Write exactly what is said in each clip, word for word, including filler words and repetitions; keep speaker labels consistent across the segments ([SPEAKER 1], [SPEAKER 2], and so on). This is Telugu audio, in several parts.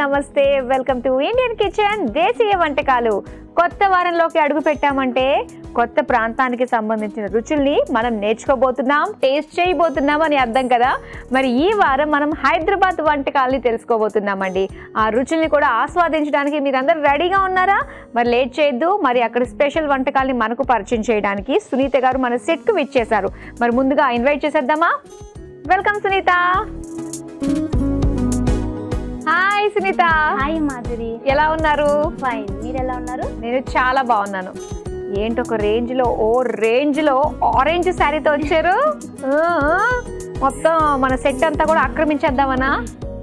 [SPEAKER 1] నమస్తే వెల్కమ్ టు ఇండియన్ కిచెన్ దేశీయ వంటకాలు. కొత్త వారంలోకి అడుగు పెట్టామంటే కొత్త ప్రాంతానికి సంబంధించిన రుచుల్ని మనం నేర్చుకోబోతున్నాం, టేస్ట్ చేయబోతున్నాం అని అర్థం కదా. మరి ఈ వారం మనం హైదరాబాద్ వంటకాలని తెలుసుకోబోతున్నామండి. ఆ రుచుల్ని కూడా ఆస్వాదించడానికి మీరందరూ రెడీగా ఉన్నారా? మరి లేట్ చేయొద్దు. మరి అక్కడ స్పెషల్ వంటకాలని మనకు పరిచయం చేయడానికి సునీత గారు మన సెట్కు విచ్చేశారు. మరి ముందుగా ఇన్వైట్ చేసేద్దామా? Welcome Sunitha. Hi Sunitha.
[SPEAKER 2] Hi Madhuri,
[SPEAKER 1] ఎలా ఉన్నారు?
[SPEAKER 2] ఫైన్, మీరు ఎలా ఉన్నారు?
[SPEAKER 1] నేను చాలా బాగున్నాను. ఏంటి ఒక రేంజ్ లో ఓ రేంజ్ లో ఆరెంజ్ శారీతో వచ్చారు. మొత్తం మన సెట్ అంతా కూడా ఆక్రమించేద్దామనా?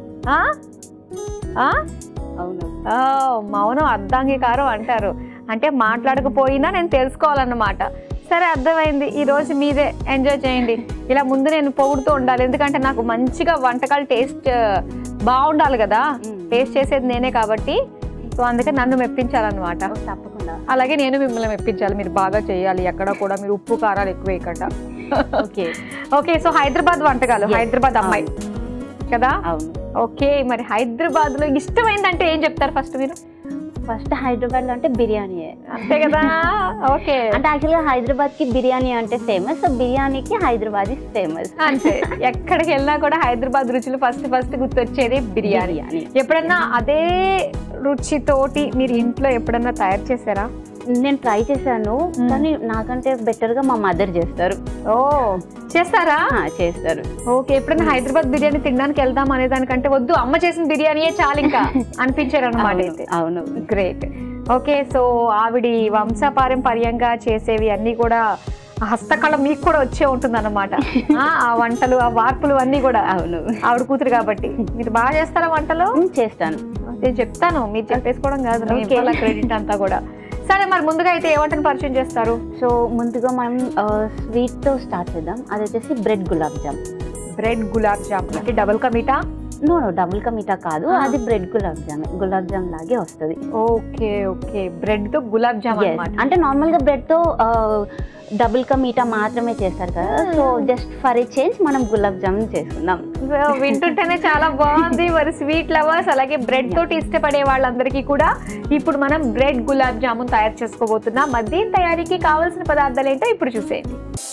[SPEAKER 2] అవును,
[SPEAKER 1] మౌనం అర్ధాంగీకారం అంటారు. అంటే మాట్లాడకపోయినా నేను తెలుసుకోవాలన్నమాట. సరే, అర్థమైంది. ఈ రోజు మీదే ఎంజాయ్ చేయండి. ఇలా ముందు నేను పొగుడుతూ ఉండాలి, ఎందుకంటే నాకు మంచిగా వంటకాలు టేస్ట్ బాగుండాలి కదా. టేస్ట్ చేసేది నేనే కాబట్టి, సో అందుకే నన్ను మెప్పించాలన్నమాట.
[SPEAKER 2] తప్పకుండా.
[SPEAKER 1] అలాగే నేను మిమ్మల్ని మెప్పించాలి. మీరు బాగా చేయాలి. ఎక్కడ కూడా మీరు ఉప్పు కారాలు ఎక్కువ వేయకుండా.
[SPEAKER 2] Okay
[SPEAKER 1] okay. సో హైదరాబాద్ వంటకాలు, హైదరాబాద్ అమ్మాయి కదా.
[SPEAKER 2] అవును.
[SPEAKER 1] ఓకే, మరి హైదరాబాద్ లో ఇష్టమైందంటే ఏం చెప్తారు ఫస్ట్ మీరు?
[SPEAKER 2] ఫస్ట్ హైదరాబాద్ లో అంటే బిర్యానీ,
[SPEAKER 1] అంతే కదా. ఓకే,
[SPEAKER 2] అంటే యాక్చువల్గా హైదరాబాద్ కి బిర్యానీ అంటే ఫేమస్, సో బిర్యానీకి హైదరాబాద్ ఇస్ ఫేమస్.
[SPEAKER 1] అంతే. ఎక్కడికి వెళ్ళినా కూడా హైదరాబాద్ రుచులు ఫస్ట్ ఫస్ట్ గుర్తొచ్చేది బిర్యానీ. ఎప్పుడన్నా అదే రుచితోటి మీరు ఇంట్లో ఎప్పుడన్నా తయారు చేశారా?
[SPEAKER 2] నేను ట్రై చేశాను, కానీ నాకంటే బెటర్ గా మా మదర్ చేస్తారు.
[SPEAKER 1] ఓ, చేస్తారా?
[SPEAKER 2] చేస్తారు.
[SPEAKER 1] ఓకే. ఎప్పుడైనా హైదరాబాద్ బిర్యానీ తినడానికి వెళ్దాం అనే దానికంటే వద్దు, అమ్మ చేసిన బిర్యానీయే చాలు ఇంకా అనిపించారు అనమాట.
[SPEAKER 2] అవును,
[SPEAKER 1] గ్రేట్. ఓకే, సో ఆవిడి వంశపారంపర్యంగా చేసేవి అన్ని కూడా హస్తకళ మీకు కూడా వచ్చే ఉంటుంది అన్నమాట. ఆ వంటలు, ఆ వార్పులు అన్ని కూడా.
[SPEAKER 2] అవును,
[SPEAKER 1] ఆవిడ కూతురు కాబట్టి. మీరు బాగా చేస్తారా వంటలు?
[SPEAKER 2] చేస్తాను.
[SPEAKER 1] నేను చెప్తాను, మీరు చెప్పేసుకోవడం కాదు, క్రెడిట్ అంతా కూడా. సరే, మరి ముందుగా అయితే ఏ వంటను పరిచయం చేస్తారు?
[SPEAKER 2] సో ముందుగా మనం స్వీట్ తో స్టార్ట్ చేద్దాం. అది వచ్చేసి బ్రెడ్ గులాబ్ జామ్.
[SPEAKER 1] బ్రెడ్ గులాబ్ జామ్ అంటే double ka meetha?
[SPEAKER 2] No no double ka meetha కాదు, అది బ్రెడ్ గులాబ్ జామ్. గులాబ్ జామ్ లాగే వస్తుంది.
[SPEAKER 1] ఓకే ఓకే, బ్రెడ్ తో గులాబ్ జామ్ అన్నమాట.
[SPEAKER 2] అంటే నార్మల్ గా బ్రెడ్ తో డబుల్ కా మీఠా మాత్రమే చేస్తారు కదా, so just for a change మనం గులాబ్ జామ్ చేసుకుందాం.
[SPEAKER 1] వింటుంటేనే చాలా బాగుంది. మరి స్వీట్ లవర్స్ అలాగే బ్రెడ్ తోటి ఇష్టపడే వాళ్ళందరికీ కూడా ఇప్పుడు మనం బ్రెడ్ గులాబ్ జామున్ తయారు చేసుకోబోతున్నాం. మరి దీని తయారీకి కావాల్సిన పదార్థాలు ఏంటో ఇప్పుడు చూసేయండి.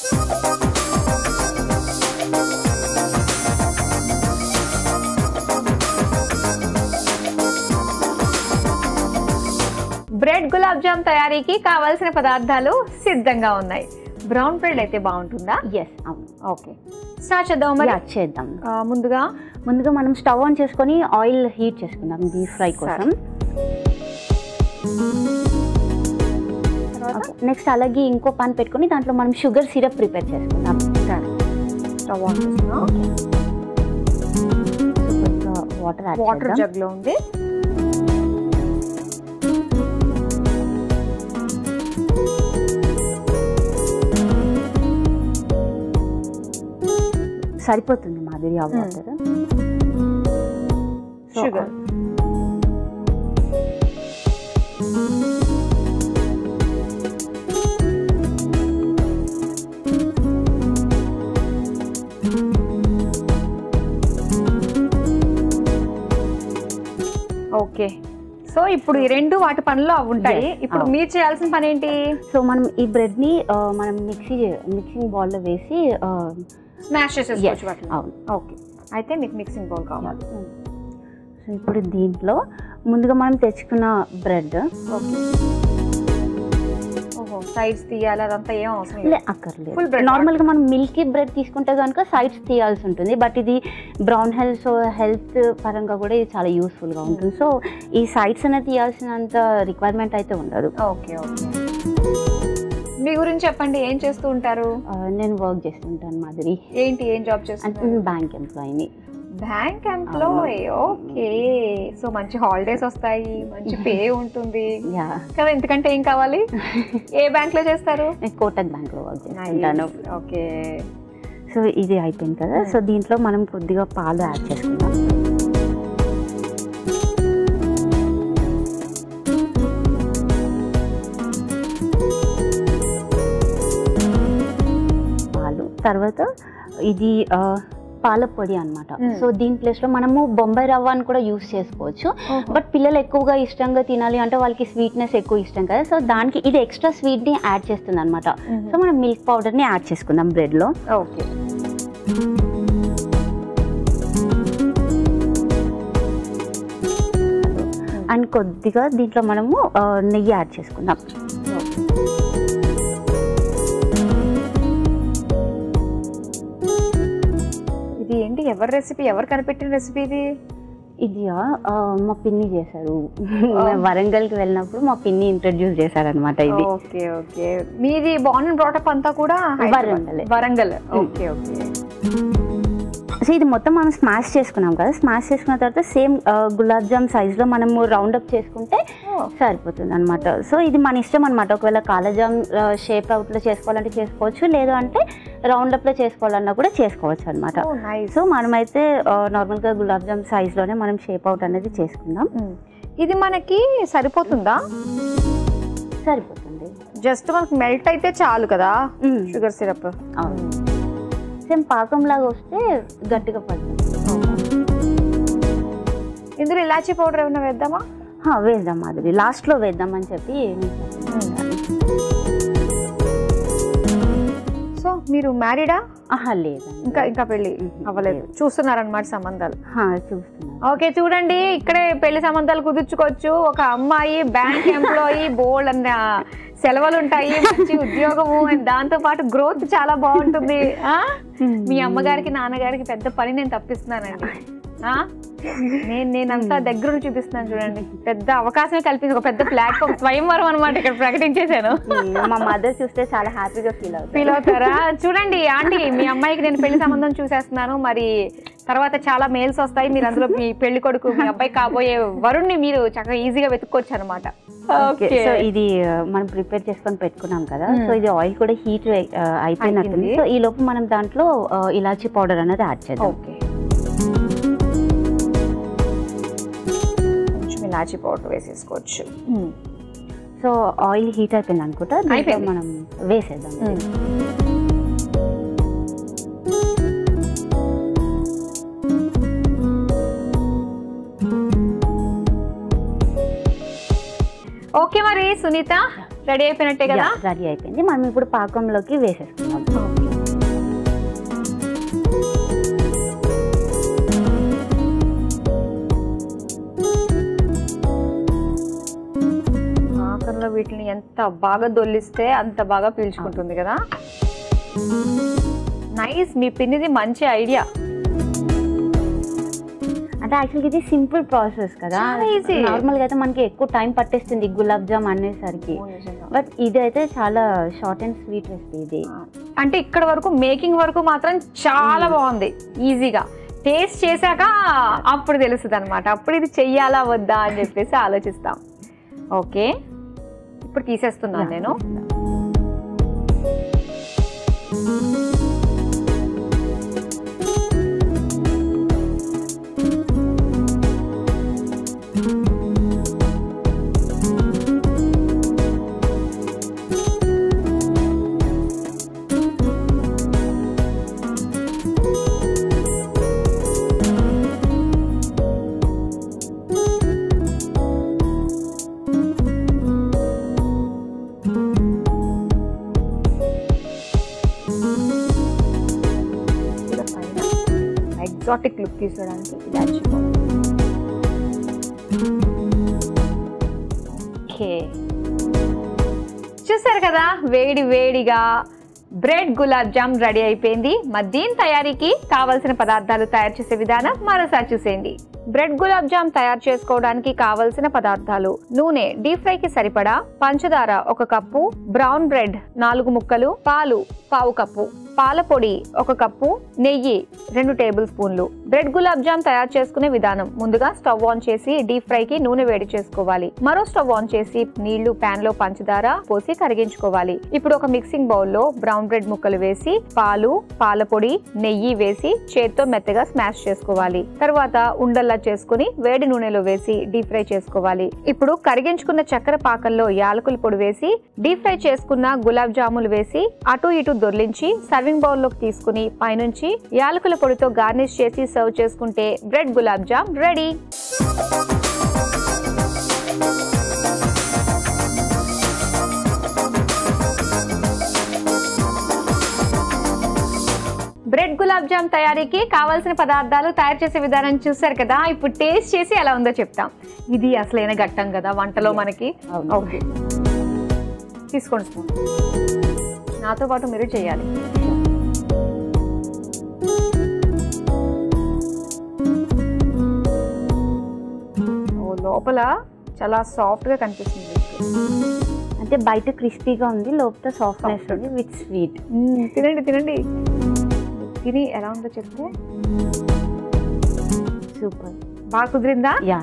[SPEAKER 1] బ్రెడ్ గులాబ్ జామ్ తయారీకి కావాల్సిన పదార్థాలు సిద్ధంగా ఉన్నాయి. బ్రౌన్ బ్రెడ్ అయితే బాగుంటుందా?
[SPEAKER 2] ఎస్, అవును.
[SPEAKER 1] ఓకే, స్టార్ట్ చేద్దాం. మరి
[SPEAKER 2] చేద్దాం.
[SPEAKER 1] ముందుగా
[SPEAKER 2] ముందుగా మనం స్టవ్ ఆన్ చేసుకొని ఆయిల్ హీట్ చేసుకుందాం డీప్ ఫ్రై కోసం. నెక్స్ట్ అలాగే ఇంకో పాన్ పెట్టుకొని దాంట్లో మనం షుగర్ సిరప్ ప్రిపేర్ చేసుకుందాం.
[SPEAKER 1] స్టవ్ ఆన్ చేసుకున్నాం.
[SPEAKER 2] వాటర్
[SPEAKER 1] వాటర్ జగ్ లో ఉంది.
[SPEAKER 2] సరిపోతుంది మాధురి ఆ వాటర్.
[SPEAKER 1] Sugar, okay. సో ఇప్పుడు ఈ రెండు వాటి పనులు అవి ఉంటాయి. ఇప్పుడు మీరు చేయాల్సిన పని ఏంటి?
[SPEAKER 2] సో మనం ఈ బ్రెడ్ ని మనం మిక్సీ మిక్సింగ్ బౌల్ లో వేసి
[SPEAKER 1] స్మాష్ చేసేసుకోవచ్చు.
[SPEAKER 2] అవును.
[SPEAKER 1] ఓకే, అయితే మీకు మిక్సింగ్ బౌల్ కావాలి.
[SPEAKER 2] సో ఇప్పుడు దీంట్లో ముందుగా మనం తెచ్చుకున్న బ్రెడ్.
[SPEAKER 1] ఓకే. ఓహో, సైడ్స్ తీయాలి అదంతా ఏం అవసరం
[SPEAKER 2] లేదు, అక్కర్లేదు. నార్మల్ గా మనం మిల్కీ బ్రెడ్ తీసుకుంటే కనుక సైడ్స్ తీయాల్సి ఉంటుంది, బట్ ఇది బ్రౌన్ హెల్త్ హెల్త్ పరంగా కూడా ఇది చాలా యూస్ఫుల్ గా ఉంటుంది. సో ఈ సైడ్స్ అనేది తీయాల్సినంత రిక్వైర్మెంట్ అయితే ఉండదు.
[SPEAKER 1] Okay okay. మీ గురించి చెప్పండి, ఏం చేస్తూ ఉంటారు?
[SPEAKER 2] నేను వర్క్ చేస్తుంటాను మాధురి.
[SPEAKER 1] ఏంటి, ఏం జాబ్ చేస్తుంటారు?
[SPEAKER 2] బ్యాంక్ ఎంప్లాయీని.
[SPEAKER 1] Bank employee. ఓకే, సో మంచి హాలిడేస్ వస్తాయి, మంచి పే ఉంటుంది కదా. ఎందుకంటే ఏం కావాలి? ఏ బ్యాంక్ లో చేస్తారు?
[SPEAKER 2] కోటక్ బ్యాంక్ లో వర్క్ చేస్తుంటాను.
[SPEAKER 1] ఓకే.
[SPEAKER 2] సో ఇది అయిపోయింది కదా. సో దీంట్లో మనం కొద్దిగా పాలు యాడ్ చేసుకుందాం. పాలు తర్వాత ఇది పాల పొడి అనమాట. సో దీని ప్లేస్ లో మనము బొంబాయి రవ్వ అని కూడా యూస్ చేసుకోవచ్చు. బట్ పిల్లలు ఎక్కువగా ఇష్టంగా తినాలి అంటే వాళ్ళకి స్వీట్నెస్ ఎక్కువ ఇష్టం కదా, సో దానికి ఇది ఎక్స్ట్రా స్వీట్ ని యాడ్ చేస్తుంది అనమాట. సో మనం మిల్క్ పౌడర్ ని యాడ్ చేసుకుందాం బ్రెడ్ లో.
[SPEAKER 1] ఓకే,
[SPEAKER 2] అండ్ కొద్దిగా దీంట్లో మనము నెయ్యి యాడ్ చేసుకుందాం.
[SPEAKER 1] ఇది ఏంటి, ఎవరి రెసిపీ, ఎవరు కనిపెట్టిన రెసిపీ ఇది?
[SPEAKER 2] ఇది మా పిన్ని చేశారు. వరంగల్కి వెళ్ళినప్పుడు మా పిన్ని ఇంట్రడ్యూస్ చేశారనమాట ఇది.
[SPEAKER 1] ఓకే ఓకే, మీది బార్న్ అండ్ బ్రాట్ అప్ అంతా కూడా
[SPEAKER 2] Warangal.
[SPEAKER 1] Warangal okay okay.
[SPEAKER 2] So ఇది మొత్తం మనం స్మాష్ చేసుకున్నాం కదా, స్మాష్ చేసుకున్న తర్వాత సేమ్ గులాబ్ జామ్ సైజ్లో మనము రౌండ్ అప్ చేసుకుంటే సరిపోతుంది అనమాట. సో ఇది మన ఇష్టం అనమాట. ఒకవేళ కాలజామ్ షేప్ అవుట్లో చేసుకోవాలంటే చేసుకోవచ్చు, లేదు అంటే రౌండ్ అప్లో చేసుకోవాలన్నా కూడా చేసుకోవచ్చు అనమాట. సో మనమైతే నార్మల్గా గులాబ్ జామ్ సైజ్లోనే మనం షేప్ అవుట్ అనేది చేసుకుందాం.
[SPEAKER 1] ఇది మనకి సరిపోతుందా?
[SPEAKER 2] సరిపోతుంది,
[SPEAKER 1] జస్ట్ మనకు మెల్ట్ అయితే చాలు కదా షుగర్ సిరప్.
[SPEAKER 2] సేమ్ పాకం లాగా వస్తే గట్టిగా పడుతుంది.
[SPEAKER 1] ఇందులో ఇలాచీ పౌడర్ ఏమైనా వేద్దామా?
[SPEAKER 2] వేద్దాం, అది లాస్ట్లో వేద్దామని చెప్పి.
[SPEAKER 1] సో మీరు మ్యారీడా?
[SPEAKER 2] ఆహా లేదు,
[SPEAKER 1] ఇంకా ఇంకా పెళ్లి అవ్వలేదు, చూస్తున్నారనమాట సంబంధాలు?
[SPEAKER 2] చూస్తున్నారు.
[SPEAKER 1] ఓకే, చూడండి ఇక్కడే పెళ్లి సంబంధాలు కుదుర్చుకోవచ్చు. ఒక అమ్మాయి బ్యాంక్ ఎంప్లాయీ, బోల్డ్ అన్న సెలవులు ఉంటాయి, మంచి ఉద్యోగము, దాంతో పాటు గ్రోత్ చాలా బాగుంటుంది. మీ అమ్మగారికి నాన్నగారికి పెద్ద పని నేను తప్పిస్తున్నానండి. నేను నేనంతా దగ్గర నుంచి చూపిస్తున్నాను చూడండి, పెద్ద అవకాశమే కల్పించి ఒక పెద్ద ప్లాట్ఫామ్, స్వయంవరం అనమాట ఇక్కడ ప్రకటించేశాను.
[SPEAKER 2] మా మదర్ చూస్తే చాలా హ్యాపీగా ఫీల్ అవుతారు.
[SPEAKER 1] ఫీల్ అవుతారా? చూడండి ఆంటీ, మీ అమ్మాయికి నేను పెళ్లి సంబంధం చూసేస్తున్నాను, మరి తర్వాత చాలా మెయిల్స్ వస్తాయి, మీరు అందులో మీ పెళ్లి కొడుకు, మీ అబ్బాయి కాబోయే వరుణ్ణి మీరు చక్కగా ఈజీగా వెతుక్కోవచ్చు అనమాట.
[SPEAKER 2] సో ఇది మనం ప్రిపేర్ చేసుకొని పెట్టుకున్నాం కదా, సో ఇది ఆయిల్ కూడా హీట్ అయిపోయినట్టుంది. సో ఈ లోపు మనం దాంట్లో ఇలాచీ పౌడర్ అనేది యాడ్ చేద్దాం.
[SPEAKER 1] ఓకే, ఇలాచీ పౌడర్ వేసేసుకోవచ్చు.
[SPEAKER 2] సో ఆయిల్ హీట్ అయిపోయింది అనుకుంటా, మనం వేసేద్దాం.
[SPEAKER 1] ఓకే, మరి సునీత రెడీ అయిపోయినట్టే కదా?
[SPEAKER 2] రెడీ అయిపోయింది, మనం ఇప్పుడు పాకంలోకి వేసేసుకుందాం.
[SPEAKER 1] పాకంలో వీటిని ఎంత బాగా దొల్లిస్తే అంత బాగా పీల్చుకుంటుంది కదా. నైస్, మీ పిన్నిది మంచి ఐడియా.
[SPEAKER 2] అంటే యాక్చువల్గా ఇది సింపుల్ ప్రాసెస్ కదా, నార్మల్గా అయితే మనకి ఎక్కువ టైం పట్టేస్తుంది గులాబ్ జామ్ అనేసరికి, బట్ ఇది అయితే చాలా షార్ట్ అండ్ స్వీట్ రెసిపీ ఇది.
[SPEAKER 1] అంటే ఇక్కడ వరకు మేకింగ్ వరకు మాత్రం చాలా బాగుంది, ఈజీగా. టేస్ట్ చేశాక అప్పుడు తెలుస్తుంది అనమాట, అప్పుడు ఇది చెయ్యాలా వద్దా అని చెప్పేసి ఆలోచిస్తాం. ఓకే, ఇప్పుడు తీసేస్తున్నాను నేను. ఎగ్జాటిక్ లుక్ తీసుకోవడానికి ఇలాచీ పౌడర్. ఓకే, చూసారు కదా, వేడి వేడిగా బ్రెడ్ గులాబ్ జామ్ రెడీ అయిపోయింది. మరి దీని తయారీకి కావలసిన పదార్థాలు, తయారు చేసే విధానం మరోసారి చూసేయండి. బ్రెడ్ గులాబ్ జామ్ తయారు చేసుకోవడానికి కావలసిన పదార్థాలు: నూనె డీప్ ఫ్రై కి సరిపడా, పంచదార ఒక కప్పు, బ్రౌన్ బ్రెడ్ నాలుగు ముక్కలు, పాలు పావు కప్పు, పాల పొడి ఒక కప్పు, నెయ్యి రెండు టేబుల్ స్పూన్లు. బ్రెడ్ గులాబ్ జామ్ తయారు చేసుకునే విధానం: ముందుగా స్టవ్ ఆన్ చేసి డీప్ ఫ్రై కి నూనె వేడి చేసుకోవాలి. మరో స్టవ్ ఆన్ చేసి నీళ్లు పాన్ లో పంచదార పోసి కరిగించుకోవాలి. ఇప్పుడు ఒక మిక్సింగ్ బౌల్ లో బ్రౌన్ బ్రెడ్ ముక్కలు వేసి పాలు, పాల పొడి, నెయ్యి వేసి చేత్తో మెత్తగా స్మాష్ చేసుకోవాలి. తర్వాత ఉండల్లా ఉండల్లా చేసుకుని వేడి నూనెలో వేసి డీప్ ఫ్రై చేసుకోవాలి. ఇప్పుడు కరిగించుకున్న చక్కెర పాకంలో యాలకుల పొడి వేసి డీప్ ఫ్రై చేసుకున్న గులాబ్ జాములు వేసి అటు ఇటు దొర్లించి సర్వింగ్ బౌల్ లోకి తీసుకుని పైనుంచి యాలకుల పొడితో గార్నిష్ చేసి సర్వ్ చేసుకుంటే bread gulab jam ready. Bread gulab jam తయారీకి కావాల్సిన పదార్థాలు తయారు చేసే విధానం చూసారు కదా. ఇప్పుడు టేస్ట్ చేసి ఎలా ఉందో చెప్తాం. ఇది అసలైన ఘట్టం కదా వంటలో మనకి. ఓకే, తీసుకోండి స్పూన్. నాతో పాటు మీరు చేయాలి. ఓ లోపల చాలా సాఫ్ట్ గా కనిపిస్తుంది.
[SPEAKER 2] అంటే బయట క్రిస్పీగా ఉంది, లోపల సాఫ్ట్నెస్ ఉంది విత్ స్వీట్.
[SPEAKER 1] తినండి తినండి. తిని ఎలా ఉందో చెప్తే.
[SPEAKER 2] సూపర్,
[SPEAKER 1] బాగా కుదిరిందా?
[SPEAKER 2] యా.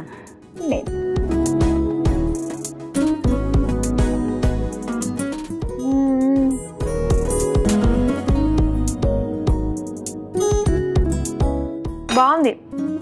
[SPEAKER 1] బాగుంది.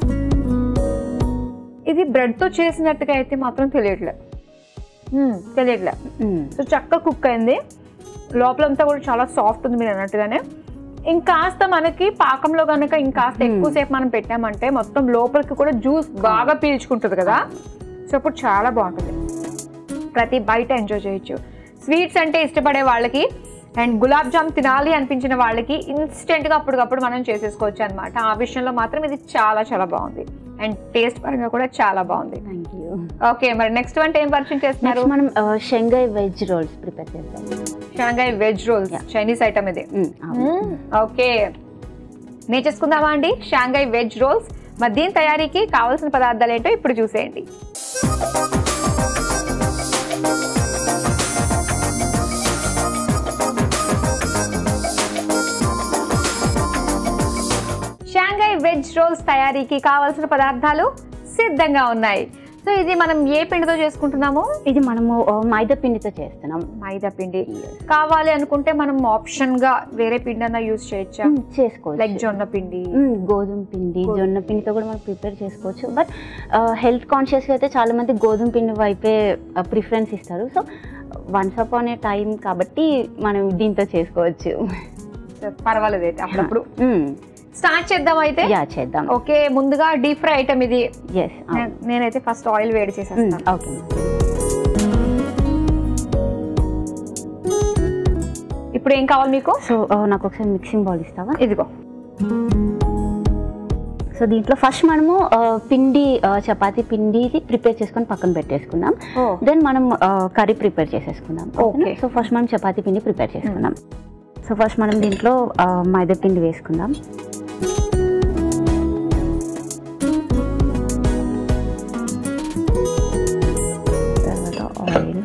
[SPEAKER 1] ఇది బ్రెడ్ తో చేసినట్టుగా అయితే మాత్రం తెలియట్లే తెలియట్లే సో చక్కగా కుక్ అయింది. లోపలంతా కూడా చాలా సాఫ్ట్ ఉంది మీరు అన్నట్టుగానే. ఇంకాస్త మనకి పాకంలో కనుక ఇంకాస్త ఎక్కువసేపు మనం పెట్టామంటే మొత్తం లోపలికి కూడా జ్యూస్ బాగా పీల్చుకుంటుంది కదా. సో అప్పుడు చాలా బాగుంటుంది. ప్రతి బయట ఎంజాయ్ చేయొచ్చు. స్వీట్స్ అంటే ఇష్టపడే వాళ్ళకి అండ్ గులాబ్ జామ్ తినాలి అనిపించిన వాళ్ళకి ఇన్స్టెంట్గా అప్పటికప్పుడు మనం చేసేసుకోవచ్చు అనమాట. ఆ విషయంలో మాత్రం ఇది చాలా చాలా బాగుంది అండ్ టేస్ట్ పరంగా కూడా చాలా బాగుంది.
[SPEAKER 2] Thank you.
[SPEAKER 1] ఓకే, మరి నెక్స్ట్ వంట ఏం పరిచయం చేస్తున్నారు?
[SPEAKER 2] మనం షంఘై వెజ్ రోల్స్ ప్రిపేర్ చేద్దాం.
[SPEAKER 1] Shanghai veg rolls Chinese item ఇది. ఓకే, నేర్చేసుకుందామా అండి షంఘై వెజ్ రోల్స్. మరి దీని తయారీకి కావాల్సిన పదార్థాలు ఏంటో ఇప్పుడు చూసేయండి. షంఘై వెజ్ రోల్స్ తయారీకి కావాల్సిన పదార్థాలు సిద్ధంగా ఉన్నాయి. సో ఇది మనం ఏ పిండితో చేసుకుంటున్నాము?
[SPEAKER 2] ఇది మనము మైదా పిండితో చేస్తున్నాం.
[SPEAKER 1] మైదా పిండి కావాలి అనుకుంటే మనం ఆప్షన్ గా వేరే పిండి అన్నా యూజ్ చేయొచ్చా?
[SPEAKER 2] చేసుకోవచ్చు.
[SPEAKER 1] లైక్ జొన్న పిండి,
[SPEAKER 2] గోధుమ పిండి, జొన్న పిండితో కూడా మనం ప్రిపేర్ చేసుకోవచ్చు. బట్ హెల్త్ కాన్షియస్గా అయితే చాలా మంది గోధుమ పిండి వైపే ప్రిఫరెన్స్ ఇస్తారు. So once upon a time కాబట్టి మనం దీంతో చేసుకోవచ్చు.
[SPEAKER 1] పర్వాలేదు అయితే అప్పుడప్పుడు. స్టార్ట్ చేద్దాం అయితే.
[SPEAKER 2] యా చేద్దాం.
[SPEAKER 1] ఓకే, ముందుగా డీప్ ఫ్రై ఐటమ్ ఇది.
[SPEAKER 2] ఎస్,
[SPEAKER 1] నేనైతే ఫస్ట్ ఆయిల్ వేడి చేసేస్తాను.
[SPEAKER 2] ఓకే.
[SPEAKER 1] ఇప్పుడు ఏం కావాలి మీకు?
[SPEAKER 2] సో నాకు ఒకసారి మిక్సింగ్ బౌల్ ఇస్తావా?
[SPEAKER 1] ఇదిగో.
[SPEAKER 2] సో దీంట్లో ఫస్ట్ మనము పిండి చపాతీ పిండి ప్రిపేర్ చేసుకొని పక్కన పెట్టేసుకుందాం. దెన్ మనం కర్రీ ప్రిపేర్ చేసేసుకుందాం. ఓకే, సో ఫస్ట్ మనం చపాతీ పిండి ప్రిపేర్ చేసుకుందాం. సో ఫస్ట్ మనం దీంట్లో మైదా పిండి వేసుకుందాం. తర్వాత ఆయిల్,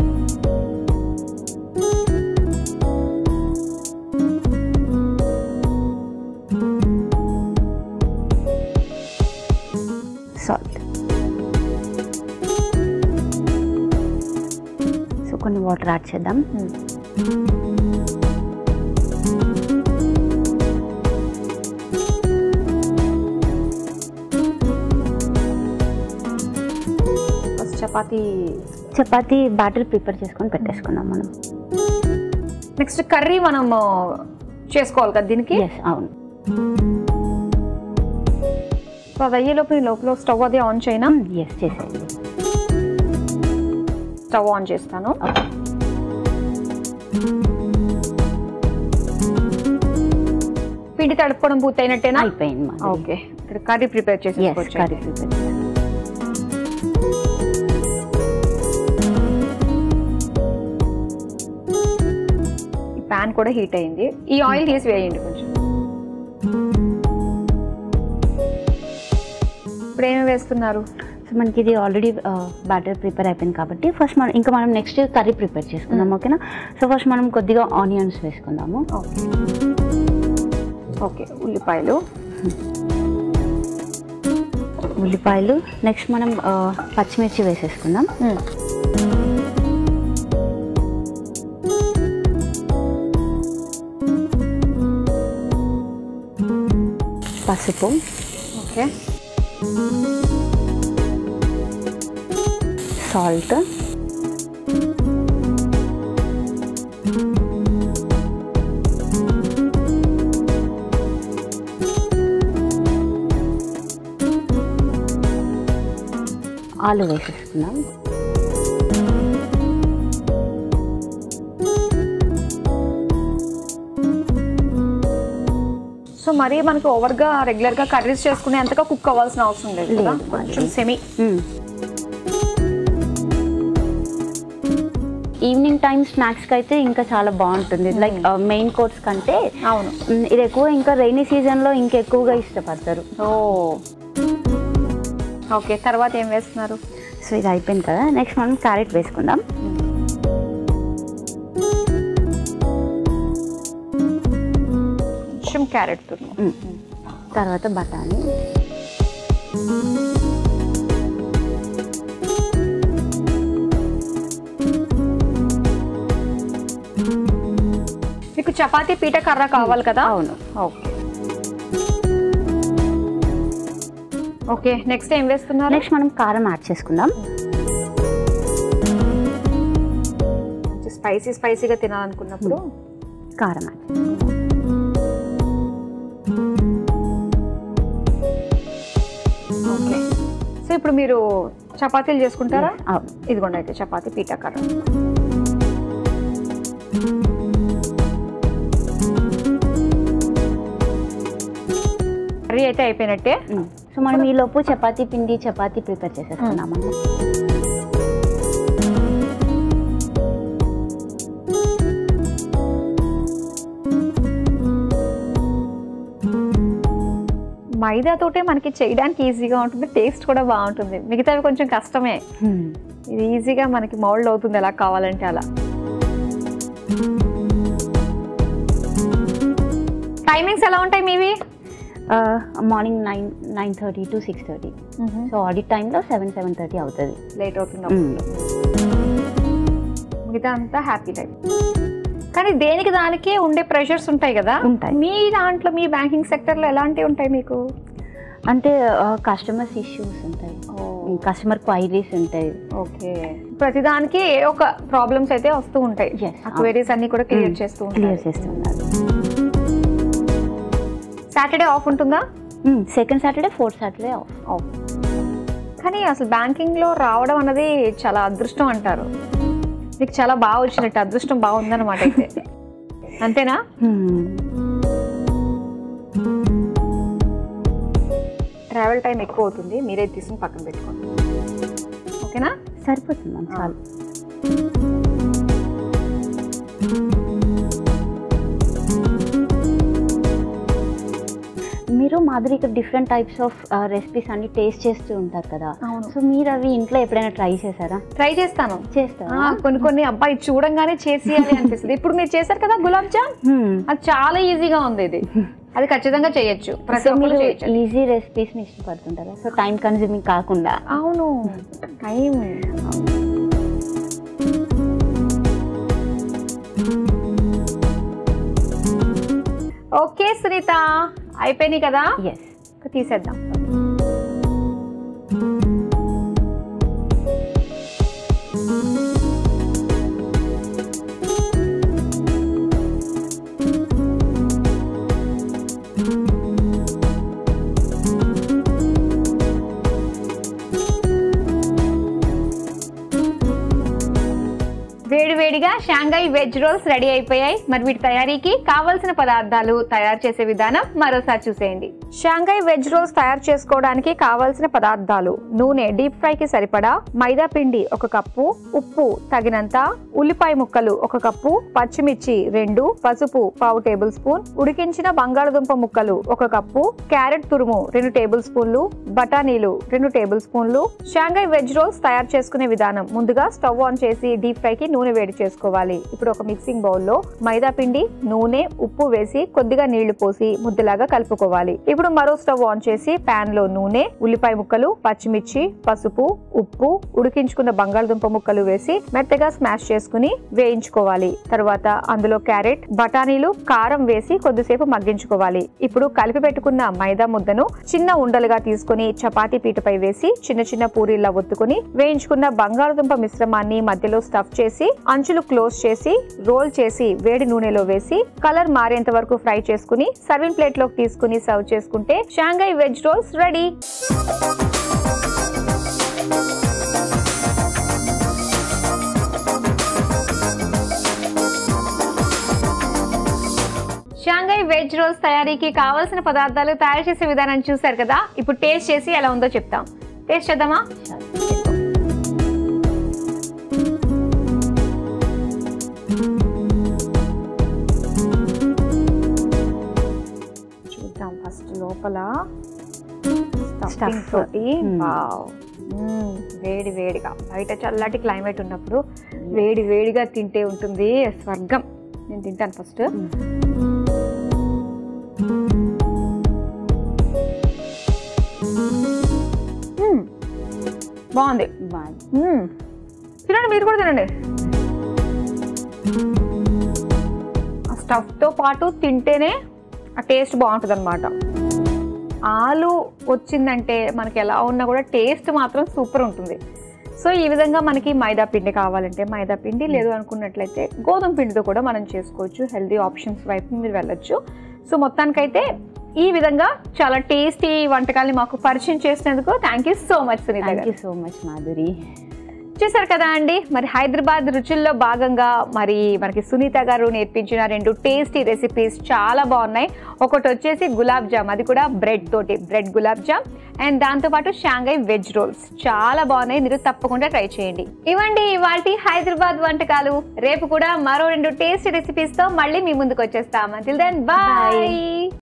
[SPEAKER 2] సాల్ట్, సో కొన్ని వాటర్ యాడ్ చేద్దాం.
[SPEAKER 1] చపాతీ
[SPEAKER 2] చపాతీ బ్యాటర్ ప్రిపేర్ చేసుకొని పెట్టేసుకుందాం మనం.
[SPEAKER 1] నెక్స్ట్ కర్రీ మనం చేసుకోవాలి కదా దీనికి.
[SPEAKER 2] ఎస్, అవును.
[SPEAKER 1] సో అది అయ్యేలోపు లోపల స్టవ్ అది ఆన్ చేయనా?
[SPEAKER 2] ఎస్, చేసేయండి.
[SPEAKER 1] స్టవ్ ఆన్ చేస్తాను. పిండి తడుపుకోవడం పూర్తయినట్టేనా?
[SPEAKER 2] అయిపోయింది.
[SPEAKER 1] ఓకే, ఇక్కడ కర్రీ ప్రిపేర్ చేసుకోవచ్చు.
[SPEAKER 2] కర్రీ ప్రిపేర్
[SPEAKER 1] ప్యాన్ కూడా హీట్ అయింది. ఈ ఆయిల్ తీసి వేయండి కొంచెం. ఇప్పుడు ఏమి వేస్తున్నారు?
[SPEAKER 2] సో మనకి ఇది ఆల్రెడీ బ్యాటర్ ప్రిపేర్ అయిపోయింది కాబట్టి ఫస్ట్ మనం ఇంకా మనం నెక్స్ట్ కర్రీ ప్రిపేర్ చేసుకుందాం. ఓకేనా? సో ఫస్ట్ మనం కొద్దిగా ఆనియన్స్ వేసుకుందాము.
[SPEAKER 1] ఓకే ఓకే ఉల్లిపాయలు
[SPEAKER 2] ఉల్లిపాయలు నెక్స్ట్ మనం పచ్చిమిర్చి వేసేసుకుందాం. పసుపు,
[SPEAKER 1] ఓకే,
[SPEAKER 2] సాల్ట్, ఆలు వేసేస్తున్నాం.
[SPEAKER 1] సో మరి మనకు ఓవర్గా రెగ్యులర్గా కర్రీస్ చేసుకునే అంతగా కుక్ అవ్వాల్సిన అవసరం లేదు కదా, కొంచెం సెమీ.
[SPEAKER 2] ఈవినింగ్ టైం స్నాక్స్కి అయితే ఇంకా చాలా బాగుంటుంది, లైక్ మెయిన్ కోర్స్ కంటే.
[SPEAKER 1] అవును,
[SPEAKER 2] ఇది ఎక్కువ ఇంకా రైనీ సీజన్లో ఇంకా ఎక్కువగా ఇష్టపడతారు.
[SPEAKER 1] ఓ ఓకే, తర్వాత ఏం వేస్తున్నారు?
[SPEAKER 2] సో ఇది అయిపోయింది కదా, నెక్స్ట్ మనం క్యారెట్ వేసుకుందాం.
[SPEAKER 1] కొంచెం క్యారెట్ తురుము,
[SPEAKER 2] తర్వాత బఠానీ,
[SPEAKER 1] మీకు చపాతీ పీట కర్ర కావాలి కదా?
[SPEAKER 2] అవును.
[SPEAKER 1] ఓకే ఓకే, నెక్స్ట్ ఏం వేస్తున్నారు?
[SPEAKER 2] నెక్స్ట్ మనం కారం యాడ్ చేసుకుందాం.
[SPEAKER 1] స్పైసీ స్పైసీగా తినాలనుకున్నప్పుడు
[SPEAKER 2] కారం యాడ్.
[SPEAKER 1] ఓకే, సో ఇప్పుడు మీరు చపాతీలు చేసుకుంటారా?
[SPEAKER 2] అవును.
[SPEAKER 1] ఇదిగోండి అయితే చపాతీ పీట కర్ర. కర్రీ అయితే అయిపోయినట్టే.
[SPEAKER 2] సో మనం ఈ లోపు చపాతీ పిండి చపాతీ ప్రిపేర్ చేసేసుకున్నాము.
[SPEAKER 1] మైదాతోటే మనకి చేయడానికి ఈజీగా ఉంటుంది, టేస్ట్ కూడా బాగుంటుంది. మిగతావి కొంచెం కష్టమే, ఇది ఈజీగా మనకి మౌల్డ్ అవుతుంది ఎలా కావాలంటే అలా. టైమింగ్స్ ఎలా ఉంటాయి మీవి?
[SPEAKER 2] Morning nine nine thirty to six thirty so audit టైంలో సెవెన్ సెవెన్ థర్టీ అవుతుంది.
[SPEAKER 1] లేట్ అవుతుంది. మిగతా అంతా హ్యాపీ టైం. కానీ దేనికి దానికి ఉండే ప్రెషర్స్ ఉంటాయి కదా,
[SPEAKER 2] ఉంటాయి.
[SPEAKER 1] మీ దాంట్లో మీ బ్యాంకింగ్ సెక్టర్లో ఎలాంటివి ఉంటాయి మీకు?
[SPEAKER 2] అంటే కస్టమర్స్ ఇష్యూస్ ఉంటాయి, కస్టమర్ క్వైరీస్ ఉంటాయి.
[SPEAKER 1] ఓకే, ప్రతిదానికి ఏ ఒక ప్రాబ్లమ్స్ అయితే వస్తూ ఉంటాయి. ఆ క్వైరీస్ అన్ని కూడా క్లియర్ చేస్తూ
[SPEAKER 2] క్లియర్ చేస్తున్నారు.
[SPEAKER 1] సాటర్డే ఆఫ్ ఉంటుందా?
[SPEAKER 2] Second Saturday fourth Saturday off.
[SPEAKER 1] Off. కానీ అసలు బ్యాంకింగ్లో రావడం అన్నది చాలా అదృష్టం అంటారు. మీకు చాలా బాగా వచ్చినట్టు, అదృష్టం బాగుందన్నమాట అయితే, అంతేనా? ట్రావెల్ టైం ఎక్కువ అవుతుంది, మీరే తీసుకుని పక్కన పెట్టుకోండి. ఓకేనా?
[SPEAKER 2] సరిపోతుంది చాలు. మీరు మాదిరి ఇక్కడ డిఫరెంట్ టైప్స్ ఆఫ్ రెసిపీస్ అన్ని టేస్ట్ చేస్తూ ఉంటారు కదా, సో మీరు అవి ఇంట్లో ఎప్పుడైనా ట్రై చేశారా?
[SPEAKER 1] ట్రై చేస్తాను.
[SPEAKER 2] చేస్తారా?
[SPEAKER 1] కొన్ని కొన్ని అబ్బాయి చూడంగానే చేసేయాలి అనిపిస్తుంది. ఇప్పుడు మీరు చేశారు కదా గులాబ్ జామ్, అది చాలా ఈజీగా ఉంది. ఇది అది ఖచ్చితంగా చేయొచ్చు, ప్రతి ఒక్కరు చేయొచ్చు.
[SPEAKER 2] ఈజీ రెసిపీస్ ని ఇష్టపడుతుంటారా? సో టైం కన్స్యూమింగ్ కాకుండా.
[SPEAKER 1] అవును, టైం. ఓకే సునీత, అయిపోయినాయి కదా?
[SPEAKER 2] ఎస్,
[SPEAKER 1] తీసేద్దాం. వేడివేడిగా షాంఘై వెజ్ రోల్స్ రెడీ అయిపోయాయి. మరి వీటి తయారీకి కావలసిన పదార్థాలు, తయారు చేసే విధానం మరోసారి చూసేయండి. షాంఘై వెజ్ రోల్స్ తయారు చేసుకోవడానికి కావలసిన పదార్థాలు: నూనె డీప్ ఫ్రై కి సరిపడా, మైదా పిండి ఒక కప్పు, ఉప్పు తగినంత, ఉల్లిపాయ ముక్కలు ఒక కప్పు, పచ్చిమిర్చి రెండు, పసుపు పావు టేబుల్ స్పూన్, ఉడికించిన బంగాళదుంప ముక్కలు ఒక కప్పు, క్యారెట్ తురుము రెండు టేబుల్ స్పూన్లు, బఠానీలు రెండు టేబుల్ స్పూన్లు. షాంఘై వెజ్ రోల్స్ తయారు చేసుకునే విధానం: ముందుగా స్టవ్ ఆన్ చేసి డీప్ ఫ్రై కి నూనె వేడి చేసుకోవాలి. ఇప్పుడు ఒక మిక్సింగ్ బౌల్ లో మైదా పిండి, నూనె, ఉప్పు వేసి కొద్దిగా నీళ్లు పోసి ముద్దలాగా కలుపుకోవాలి. ఇప్పుడు మరో స్టవ్ ఆన్ చేసి పాన్ లో నూనె, ఉల్లిపాయ ముక్కలు, పచ్చిమిర్చి, పసుపు, ఉప్పు, ఉడికించుకున్న బంగాళదుంప ముక్కలు వేసి మెత్తగా స్మాష్ చేసుకుని వేయించుకోవాలి. తర్వాత అందులో క్యారెట్, బఠానీలు, కారం వేసి కొద్దిసేపు మగ్గించుకోవాలి. ఇప్పుడు కలిపి పెట్టుకున్న మైదా ముద్దను చిన్న ఉండలుగా తీసుకుని చపాతీ పీటపై వేసి చిన్న చిన్న పూరీల్లా ఒత్తుకుని వేయించుకున్న బంగాళదుంప మిశ్రమాన్ని మధ్యలో స్టఫ్ చేసి అంచులు క్లోజ్ చేసి రోల్ చేసి వేడి నూనెలో వేసి కలర్ మారేంత వరకు ఫ్రై చేసుకుని సర్వింగ్ ప్లేట్ లోకి తీసుకుని సర్వ్ చేసుకుంటే Shanghai veg rolls ready. Shanghai veg rolls తయారీకి కావాల్సిన పదార్థాలు, తయారు చేసే విధానం చూసారు కదా. ఇప్పుడు టేస్ట్ చేసి ఎలా ఉందో చెప్తాం. టేస్ట్ చేద్దామా? చూద్దాం. ఫస్ట్ లోపల స్టఫింగ్ తోటి వావ్, వేడి వేడిగా బయట చల్లటి క్లైమేట్ ఉన్నప్పుడు వేడి వేడిగా తింటే ఉంటుంది స్వర్గం. నేను తింటాను ఫస్ట్. బాగుంది. తినండి, మీరు కూడా తినండి. ఆ స్టఫ్తో పాటు తింటేనే ఆ టేస్ట్ బాగుంటుంది అనమాట. ఆలు వచ్చిందంటే మనకి ఎలా ఉన్నా కూడా టేస్ట్ మాత్రం సూపర్ ఉంటుంది. సో ఈ విధంగా మనకి మైదా పిండి కావాలంటే మైదా పిండి, లేదు అనుకున్నట్లయితే గోధుమ పిండితో కూడా మనం చేసుకోవచ్చు. హెల్దీ ఆప్షన్స్ వైపు మీరు వెళ్ళొచ్చు. సో మొత్తానికైతే ఈ విధంగా చాలా టేస్టీ వంటకాల్ని మాకు పరిచయం చేసినందుకు thank you so much Sunitha garu.
[SPEAKER 2] Thank you so much Madhuri.
[SPEAKER 1] చూసారు కదా అండి, మరి హైదరాబాద్ రుచుల్లో భాగంగా మరి మనకి సునీత గారు నేర్పించిన రెండు టేస్టీ రెసిపీస్ చాలా బాగున్నాయి. ఒకటి వచ్చేసి గులాబ్ జామ్, అది కూడా బ్రెడ్ తోటి, బ్రెడ్ గులాబ్ జామ్. అండ్ దాంతోపాటు షాంఘై వెజ్ రోల్స్ చాలా బాగున్నాయి. మీరు తప్పకుండా ట్రై చేయండి. ఇవ్వండి ఇవాల్టి హైదరాబాద్ వంటకాలు. రేపు కూడా మరో రెండు టేస్టీ రెసిపీస్తో మళ్ళీ మీ ముందుకు వచ్చేస్తాం. Until then bye.